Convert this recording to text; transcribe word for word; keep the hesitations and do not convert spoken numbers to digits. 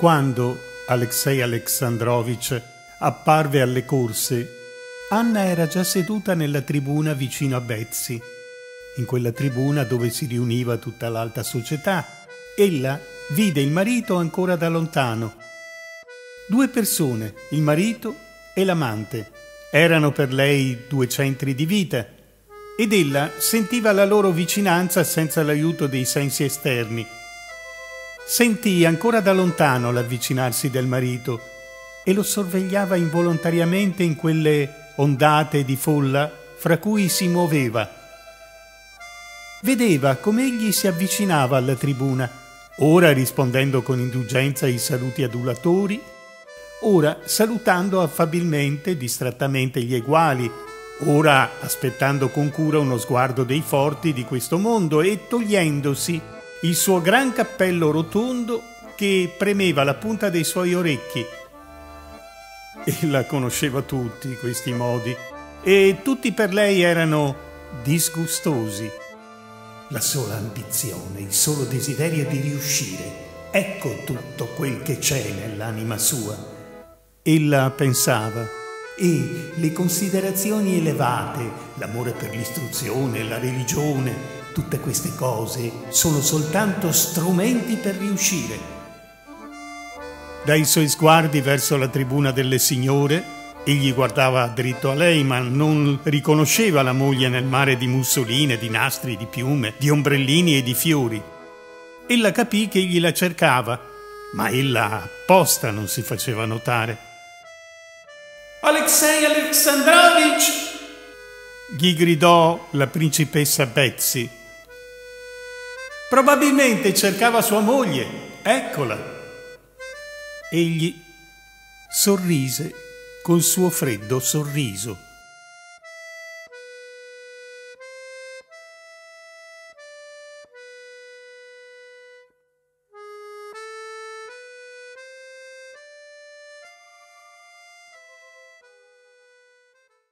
Quando Alexei Alexandrovich apparve alle corse, Anna era già seduta nella tribuna vicino a Betsy. In quella tribuna dove si riuniva tutta l'alta società, ella vide il marito ancora da lontano. Due persone, il marito e l'amante, erano per lei due centri di vita ed ella sentiva la loro vicinanza senza l'aiuto dei sensi esterni. Sentì ancora da lontano l'avvicinarsi del marito e lo sorvegliava involontariamente in quelle ondate di folla fra cui si muoveva. Vedeva come egli si avvicinava alla tribuna, ora rispondendo con indulgenza ai saluti adulatori, ora salutando affabilmente, distrattamente gli eguali, ora aspettando con cura uno sguardo dei forti di questo mondo e togliendosi il suo gran cappello rotondo che premeva la punta dei suoi orecchi. Ella conosceva tutti questi modi e tutti per lei erano disgustosi. La sola ambizione, il solo desiderio di riuscire, ecco tutto quel che c'è nell'anima sua. Ella pensava. E le considerazioni elevate, l'amore per l'istruzione, la religione, tutte queste cose sono soltanto strumenti per riuscire. Dai suoi sguardi verso la tribuna delle signore, egli guardava dritto a lei, ma non riconosceva la moglie nel mare di mussoline, di nastri, di piume, di ombrellini e di fiori. Ella capì che egli la cercava, ma ella apposta non si faceva notare. Alexei Alexandrovich! Gli gridò la principessa Betsy. Probabilmente cercava sua moglie, eccola. Egli sorrise col suo freddo sorriso.